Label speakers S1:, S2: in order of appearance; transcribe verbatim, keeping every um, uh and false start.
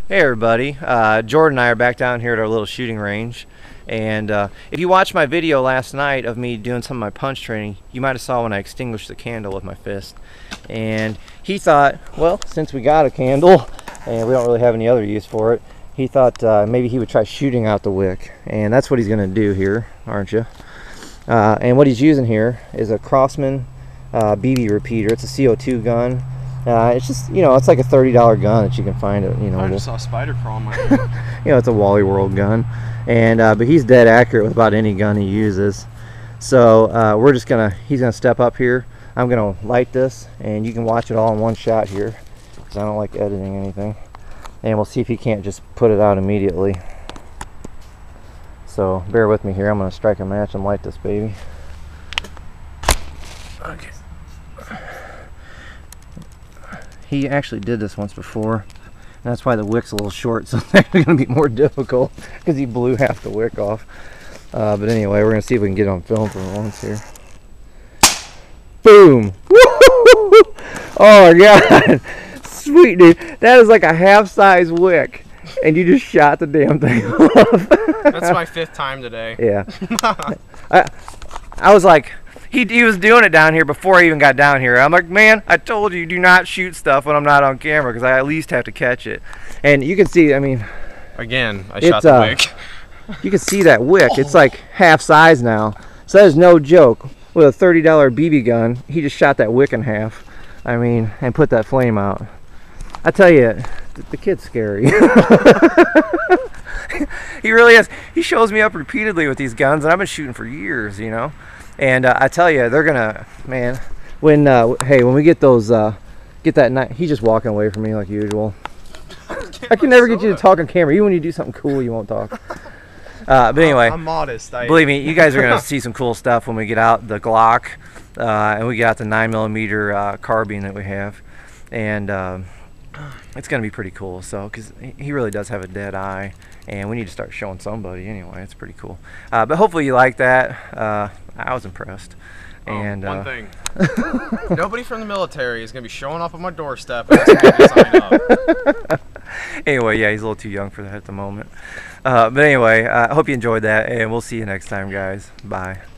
S1: Hey everybody, uh, Jordan and I are back down here at our little shooting range, and uh, if you watched my video last night of me doing some of my punch training, you might have saw when I extinguished the candle with my fist. And he thought, well, since we got a candle and we don't really have any other use for it, he thought uh, maybe he would try shooting out the wick, and that's what he's going to do here, aren't you? Uh, and what he's using here is a Crosman uh, B B repeater. It's a C O two gun. Uh, it's just, you know, it's like a thirty dollar gun that you can find it, you know.
S2: I just saw a spider crawl on my head.
S1: You know, it's a Wally World gun. And, uh, but he's dead accurate with about any gun he uses. So, uh, we're just gonna, he's gonna step up here. I'm gonna light this, and you can watch it all in one shot here, because I don't like editing anything. And we'll see if he can't just put it out immediately. So, bear with me here. I'm gonna strike a match and light this baby. Okay. He actually did this once before, and that's why the wick's a little short, so it's actually going to be more difficult because he blew half the wick off. Uh, but anyway, we're going to see if we can get it on film for once here. Boom! Woo-hoo-hoo-hoo! Oh my god! Sweet, dude. That is like a half-size wick, and you just shot the damn thing off.
S2: That's my fifth time today.
S1: Yeah. I, I was like... He, he was doing it down here before I even got down here. I'm like, man, I told you, do not shoot stuff when I'm not on camera, because I at least have to catch it. And you can see, I mean...
S2: Again, I shot the
S1: uh,
S2: wick.
S1: You can see that wick.
S2: Oh.
S1: It's like half size now. So that is no joke. With a thirty dollar B B gun, he just shot that wick in half. I mean, and put that flame out. I tell you, the, the kid's scary. He really is. He shows me up repeatedly with these guns, and I've been shooting for years, you know. And uh, I tell you, they're gonna, man. When uh, hey, when we get those, uh, get that night. He's just walking away from me like usual. I can never get you to talk on camera. Even when you do something cool, you won't talk. Uh, but anyway,
S2: I'm modest. I...
S1: Believe me, you guys are gonna see some cool stuff when we get out the Glock, uh, and we get out the nine millimeter uh, carbine that we have, and uh, it's gonna be pretty cool. So, because he really does have a dead eye, and we need to start showing somebody anyway. It's pretty cool. Uh, but hopefully you like that. Uh, I was impressed.
S2: Oh,
S1: and
S2: one
S1: uh,
S2: thing. Nobody from the military is going to be showing up on my doorstep and asking me to sign up.
S1: Anyway, yeah, he's a little too young for that at the moment. Uh, but anyway, I uh, hope you enjoyed that, and we'll see you next time, guys. Bye.